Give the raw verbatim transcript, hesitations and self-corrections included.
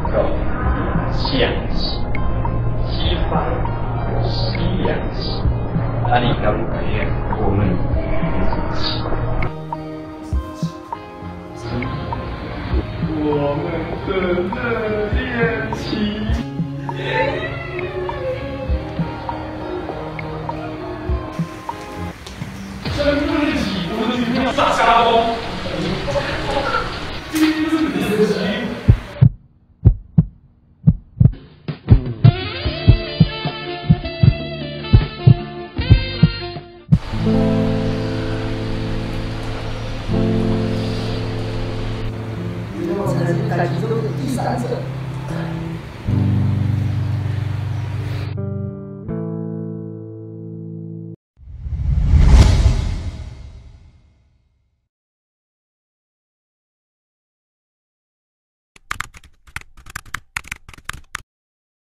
够象棋，西方有西洋棋，那你可不可以我们棋？我们的热恋期。生日起，我的女朋友傻傻哦。今天是你的棋。 我才是感情中的第三者。